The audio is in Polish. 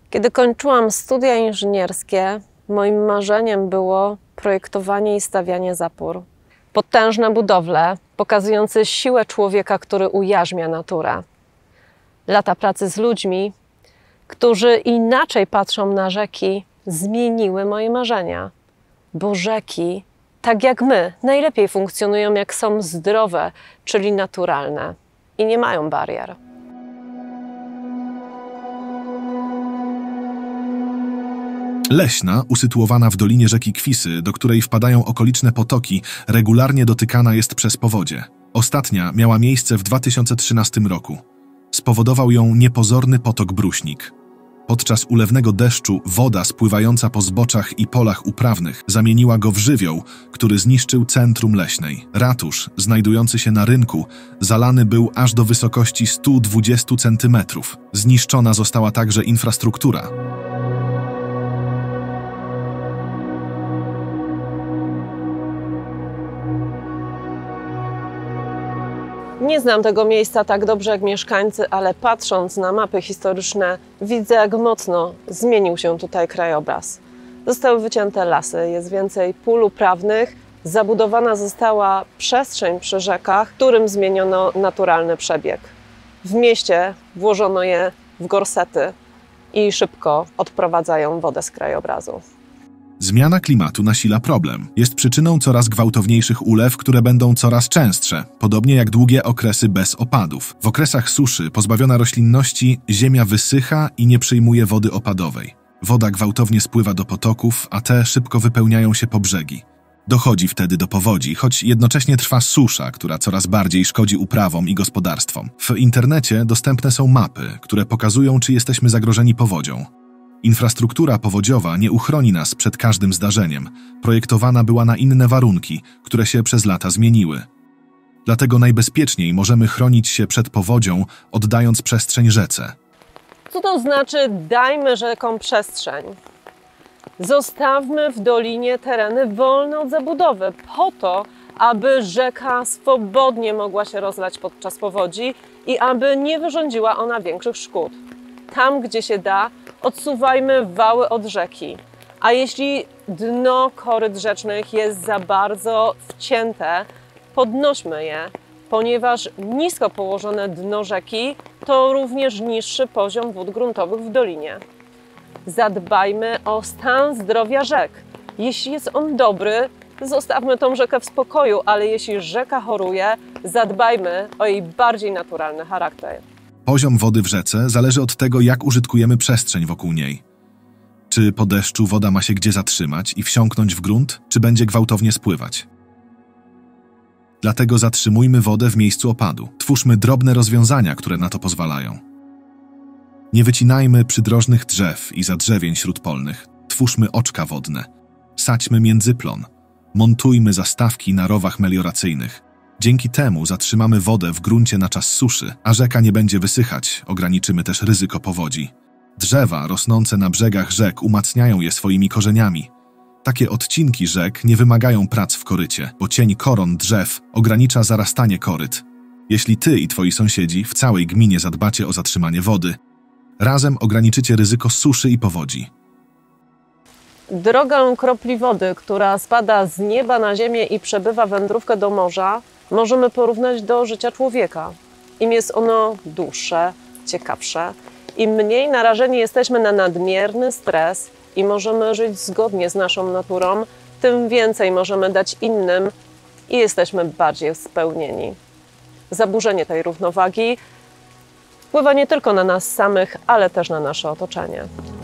Kiedy kończyłam studia inżynierskie, moim marzeniem było projektowanie i stawianie zapór. Potężne budowle, pokazujące siłę człowieka, który ujarzmia naturę. Lata pracy z ludźmi, którzy inaczej patrzą na rzeki, zmieniły moje marzenia. Bo rzeki, tak jak my, najlepiej funkcjonują, jak są zdrowe, czyli naturalne i nie mają barier. Leśna, usytuowana w dolinie rzeki Kwisy, do której wpadają okoliczne potoki, regularnie dotykana jest przez powodzie. Ostatnia miała miejsce w 2013 roku. Spowodował ją niepozorny potok Bruśnik. Podczas ulewnego deszczu woda spływająca po zboczach i polach uprawnych zamieniła go w żywioł, który zniszczył centrum Leśnej. Ratusz, znajdujący się na rynku, zalany był aż do wysokości 120 cm. Zniszczona została także infrastruktura. Nie znam tego miejsca tak dobrze jak mieszkańcy, ale patrząc na mapy historyczne, widzę, jak mocno zmienił się tutaj krajobraz. Zostały wycięte lasy, jest więcej pól uprawnych, zabudowana została przestrzeń przy rzekach, którym zmieniono naturalny przebieg. W mieście włożono je w gorsety i szybko odprowadzają wodę z krajobrazu. Zmiana klimatu nasila problem. Jest przyczyną coraz gwałtowniejszych ulew, które będą coraz częstsze, podobnie jak długie okresy bez opadów. W okresach suszy, pozbawiona roślinności, ziemia wysycha i nie przyjmuje wody opadowej. Woda gwałtownie spływa do potoków, a te szybko wypełniają się po brzegi. Dochodzi wtedy do powodzi, choć jednocześnie trwa susza, która coraz bardziej szkodzi uprawom i gospodarstwom. W internecie dostępne są mapy, które pokazują, czy jesteśmy zagrożeni powodzią. Infrastruktura powodziowa nie uchroni nas przed każdym zdarzeniem. Projektowana była na inne warunki, które się przez lata zmieniły. Dlatego najbezpieczniej możemy chronić się przed powodzią, oddając przestrzeń rzece. Co to znaczy dajmy rzekom przestrzeń? Zostawmy w dolinie tereny wolne od zabudowy po to, aby rzeka swobodnie mogła się rozlać podczas powodzi i aby nie wyrządziła ona większych szkód. Tam, gdzie się da, odsuwajmy wały od rzeki. A jeśli dno koryt rzecznych jest za bardzo wcięte, podnośmy je, ponieważ nisko położone dno rzeki to również niższy poziom wód gruntowych w dolinie. Zadbajmy o stan zdrowia rzek. Jeśli jest on dobry, zostawmy tą rzekę w spokoju, ale jeśli rzeka choruje, zadbajmy o jej bardziej naturalny charakter. Poziom wody w rzece zależy od tego, jak użytkujemy przestrzeń wokół niej. Czy po deszczu woda ma się gdzie zatrzymać i wsiąknąć w grunt, czy będzie gwałtownie spływać? Dlatego zatrzymujmy wodę w miejscu opadu. Twórzmy drobne rozwiązania, które na to pozwalają. Nie wycinajmy przydrożnych drzew i zadrzewień śródpolnych. Twórzmy oczka wodne. Sadźmy międzyplon. Montujmy zastawki na rowach melioracyjnych. Dzięki temu zatrzymamy wodę w gruncie na czas suszy, a rzeka nie będzie wysychać, ograniczymy też ryzyko powodzi. Drzewa rosnące na brzegach rzek umacniają je swoimi korzeniami. Takie odcinki rzek nie wymagają prac w korycie, bo cień koron drzew ogranicza zarastanie koryt. Jeśli ty i twoi sąsiedzi w całej gminie zadbacie o zatrzymanie wody, razem ograniczycie ryzyko suszy i powodzi. Drogę kropli wody, która spada z nieba na ziemię i przebywa wędrówkę do morza, możemy porównać do życia człowieka. Im jest ono dłuższe, ciekawsze, im mniej narażeni jesteśmy na nadmierny stres i możemy żyć zgodnie z naszą naturą, tym więcej możemy dać innym i jesteśmy bardziej spełnieni. Zaburzenie tej równowagi wpływa nie tylko na nas samych, ale też na nasze otoczenie.